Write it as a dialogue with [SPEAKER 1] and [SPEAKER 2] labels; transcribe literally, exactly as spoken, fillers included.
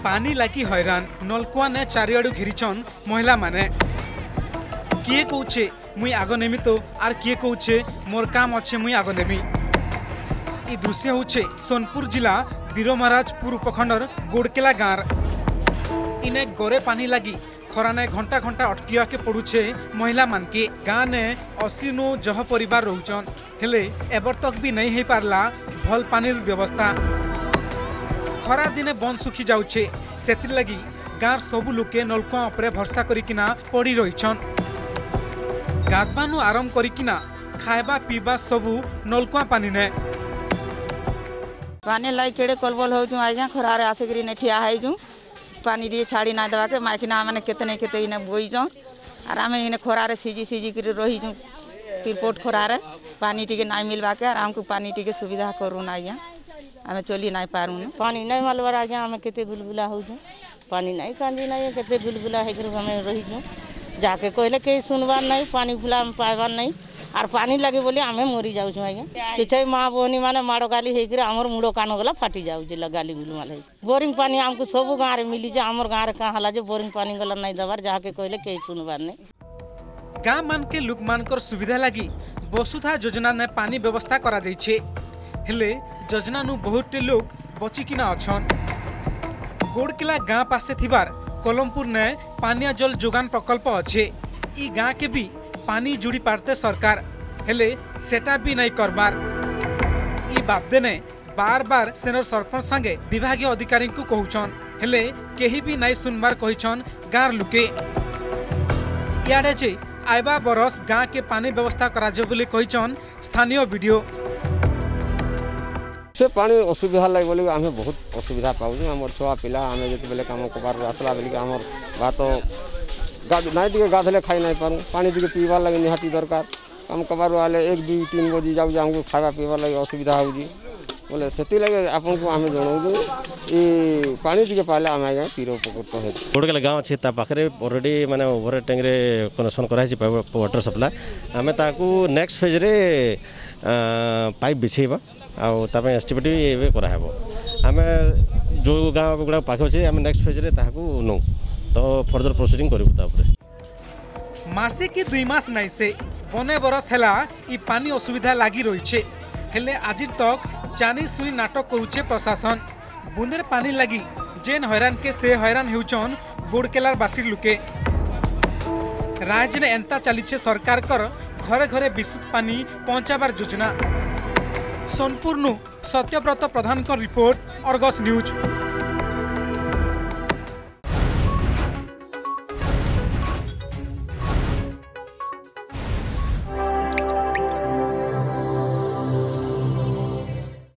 [SPEAKER 1] पानी लागी हैरान नलकुआ ने चारिआडू घिरीचन महिला माने किए कौचे मुई आग नेमी तो आर किए कौचे मोर काम अच्छे मुई आग नेमी। ई दृश्य होचे सोनपुर जिला बीरमहाराजपुर उपखंडर गोड़केला गाँव। इने गोरे पानी लगी खराने घंटा घंटा अटकिया के पड़ुछे महिला मान के। गाँव ने अस्सी नु जह परिवार रोचन हेले एबर तक भी नहीं हो पारला भल पानी व्यवस्था। खरा दिने बंद सुखी जाउछे सेति लगी गाँव सबु लोके नलकुआ उपरे भरसा करिकिना पड़ी रहिछन। गाधवानु आरंभ करिकिना खाइबा पीबा सबु नलकुआ पानी ने।
[SPEAKER 2] पानी लाई केड़े कलबल हो जु आइजा खरारे आसेगिरी ने ठिया है जु पानी दी छाड़ी ना दवा के माइकिना माने केतने केते इने बोई जौ आर आमे इने खरारे सीजी सीजी कर रही जु तिरपोट खरारे पानी टिके ना मिलवा के आर हमको पानी टिके सुविधा करू ना आइजा आमे चली ना पारू न
[SPEAKER 3] पानी नहीं मालवर आइजा आमे केते गुलगुला हो जु पानी नहीं कांदी नहीं केते गुलगुला है कर हमें रही जु जाके कहले के सुनवार नहीं पानी फुला में पाइबार नहीं आर पानी लगे बोली आमे मरी जाऊ छु आइजा किछै मां बहनी माने माड़ो गाली हे कर हमर मुड़ो कान गला फाटी जाऊ जे गाली गुलमाल है। बोरिंग पानी हमको सब गाँव रे मिली जे हमर गाँव रे का हला जे बोरिंग पानी गला नहीं दबार जाके कहले के सुनवार नहीं।
[SPEAKER 1] गाँव मान के लोक मानकर सुविधा लगी वसुधा योजना ने पानी व्यवस्था करा दैछे हेले योजना नु बहुत लोग बचिकिना अछन। गोड़केला गाँव पासे थिबार कोलमपुर ने पानिया जल जोगान प्रकल्प अच्छे। ई गाँव के भी पानी जुड़ी पारते सरकार हेले सेटा भी नहीं करबार। ई बाबदे ने बार बार सेनर सरपंच संगे विभागीय अधिकारी को कहउछन हेले केही भी नहीं सुनबार कहिछन गाँव लुके। इयाडे जे आइबा बरस गाँव के पानी व्यवस्था करा जे बोली कहिछन स्थानीय वीडियो।
[SPEAKER 4] से पानी असुविधा लगे बोले आम बहुत असुविधा पाऊँ आम छुआ पिला आम जो बेले कम कबार आसला बेले आम भात नाई टे गाधले खाई नहीं पारूँ पानी टे पीवार लगे निहाती दरकार कम कबार वाले एक दुई तीन बजे जाऊ आमको खावा पीवार लगे असुविधा हो बोले से लगे आपन को आम जनाऊँ ये पानी टे पाले आम आज पीर उपकृत है।
[SPEAKER 5] गोड़केला गाँव अच्छे पाखे अलरेडी माने ओवर टैंक रे कनेक्शन कराई वाटर सप्लाई आम ताकू नेक्स्ट फेज रे पाइप बिछेबा आउ एस्टिमेट भी कराहब आम जो गाँव गुड़ा पाखे अच्छे आम नेक्स्ट फेज रे ताकू नौ तो फर्दर प्रोसीडिंग करू तापरे
[SPEAKER 1] मासे की दुई मास नहीं से बने बरस हैला ई पानी असुविधा लागी रही हेले आजिर तक जानी सुनी नाटक करुचे प्रशासन। बुंदेर पानी लगी जेन हैरान के से हैरान होउछन गोड़केलार बासी लुके। राज्य ने एंता चलीछे सरकार कर घरे घरे विशुद्ध पानी पहुंचाबार योजना। सोनपुर नु सत्यव्रत प्रधान का रिपोर्ट अर्गस न्यूज।